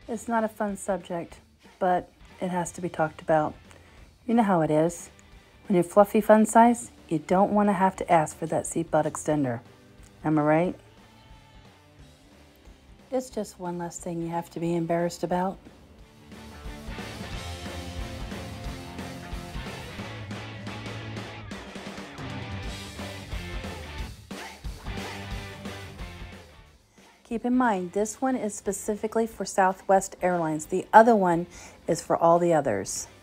It's not a fun subject, but it has to be talked about. You know how it is. When you're fluffy fun size, you don't want to have to ask for that seat butt extender. Am I right? It's just one less thing you have to be embarrassed about. Keep in mind, this one is specifically for Southwest Airlines. The other one is for all the others.